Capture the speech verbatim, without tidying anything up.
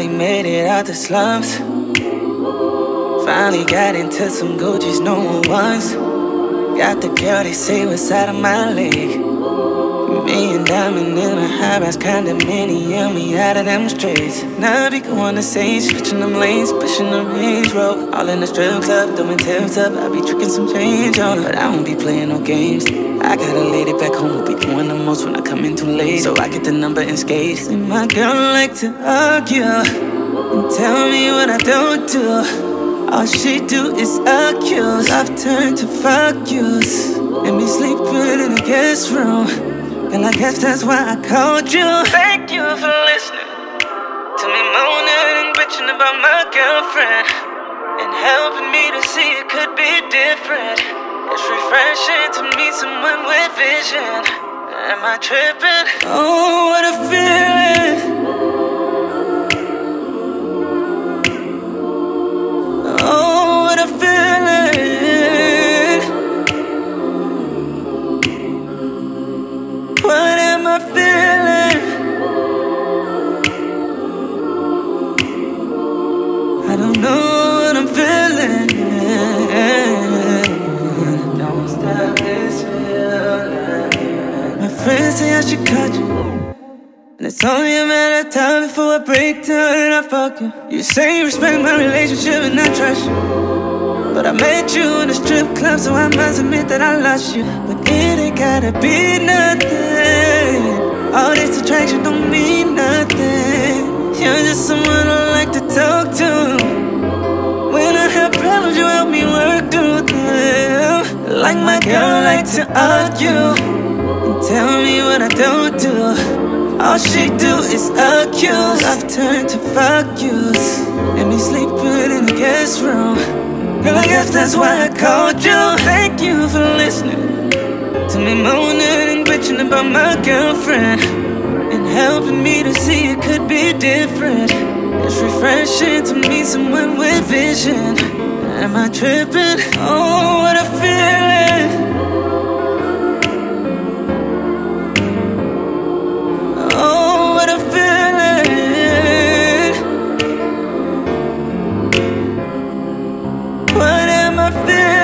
Finally made it out the slums. Finally got into some Gucci's no one wants. Got the girl they say was out of my league. Me and Diamond in a high-rise condominium, we out of them streets. Now we go on the same, switching them lanes, pushing the Range Rover. All in the strip club, doing tips up. I be tricking some change on her, but I won't be playing no games. I got a lady back home who be doing the most when I come in too late, so I get the number and skate. See, my girl like to argue and tell me what I don't do. All she do is accuse. I've turned to fuck yous and me sleeping in the guest room. And I guess that's why I called you. Thank you for listening to me moaning and bitching about my girlfriend, and helping me to see it could be different. It's refreshing to meet someone with vision. Am I tripping? Oh, what a feeling. Oh, what a feeling. What am I feeling? I don't know what I'm feeling. Don't stop this feeling. My friends say I should cut you, and it's only a matter of time before I break down and I fuck you. You say you respect my relationship and I trust you, but I met you in a strip club, so I must admit that I lost you. But it ain't gotta be nothing. All this attraction don't mean nothing. You're just someone I like to talk to. When I have problems, you help me work through them. Like my girl like to argue and tell me what I don't do. All she do is accuse. I've turned to fuck yous and me sleeping in the guest room. Girl, I guess that's why I called you. Thank you for listening to me moaning and bitching about my girlfriend, and helping me to see it could be different. It's refreshing to meet someone with vision. Am I tripping? Oh, what a feeling. Oh, what a feeling. What am I feeling?